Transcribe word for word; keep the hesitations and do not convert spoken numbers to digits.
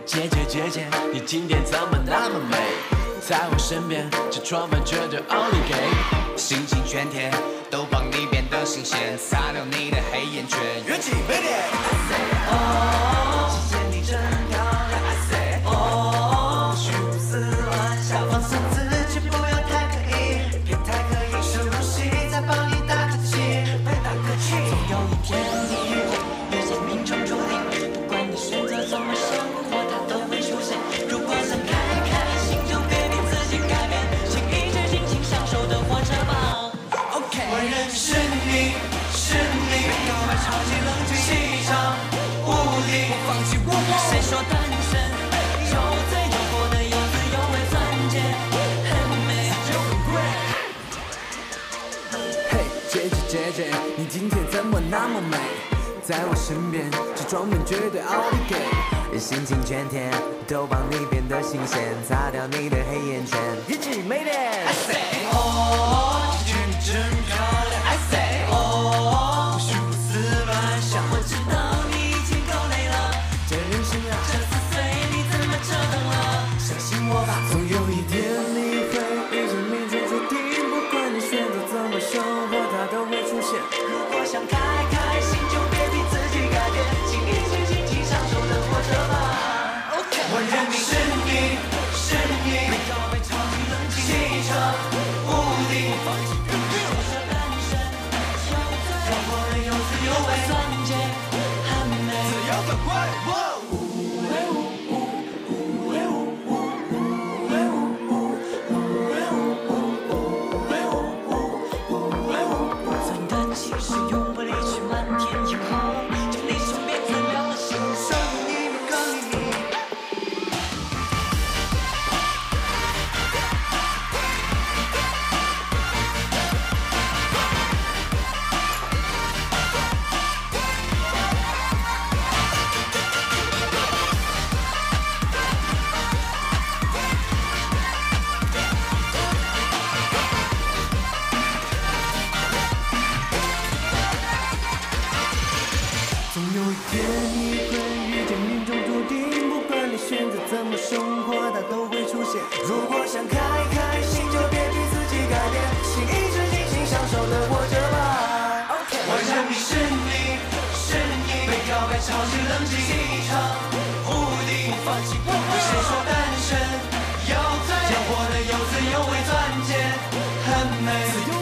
姐姐姐姐，你今天怎么那么美？在我身边，这装扮绝对 only gay。 心情全甜，都帮你变得新鲜，擦掉你的黑眼圈，元气飞点。 哦，谢谢你真漂亮。I say 哦，虚无思乱想，放松自己，不要太刻意，别太刻意，深呼吸，再帮你打个气，别打个气。总有一天你会遇见命中注定，不管你选择怎么生活，它都会出现。如果想开开心，就别逼自己改变，请一直尽情享受的活着吧。OK， 我认识你，是你，告白超级冷静，气场无敌，不放弃我。谁说单身有最有活的，有滋有味，钻戒很美就很贵。 嘿，姐姐姐姐，你今天怎么那么美？在我身边，这装扮绝对 only gay。 心情全甜，都帮你变得新鲜，擦掉你的黑眼圈，一起美点。 I say 哦，姐姐你真漂亮。I say 哦，不虚无思乱想。我知道你已经够累了， 这人生啊， 这四岁你怎么折腾了？相信我吧， 总有一天你会遇见命中注定，不管你选择怎么生活，它都会出现。 如果想开开心，就别逼自己改变，请一直尽情享受的活着吧。OK， 我认定是你，是你，被告白超级冷静，气场无敌，不放弃不丢。我说单身有罪，要活得有滋有味，钻戒很美， 自由的快活。 钻的其实永不离去，漫天烟火，就你身边最亮的星，守护你每个秘密。 总有一天你会遇见命中注定，不管你选择怎么生活，它都会出现。 如果想开开心，就别逼自己改变，请一直尽情享受的活着吧。OK， 我认定是你，是你，被告白超级冷静，气场无敌，不放弃不丢。谁说单身有罪？要活得有滋有味，钻戒很美。